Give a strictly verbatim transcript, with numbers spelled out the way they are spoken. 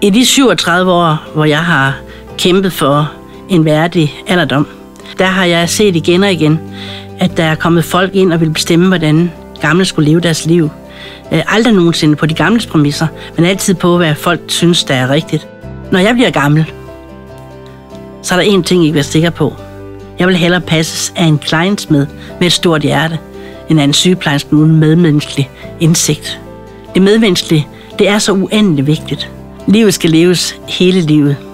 I de syvogtredive år, hvor jeg har kæmpet for en værdig alderdom, der har jeg set igen og igen, at der er kommet folk ind og vil bestemme, hvordan gamle skulle leve deres liv. Aldrig nogensinde på de gamles præmisser, men altid på, hvad folk synes, der er rigtigt. Når jeg bliver gammel, så er der én ting, I kan være sikker på. Jeg vil hellere passes af en kleinsmed med et stort hjerte, end af en sygeplejerske uden medmenneskelig indsigt. Det medmenneskelige, det er så uendelig vigtigt. Livet skal leves hele livet.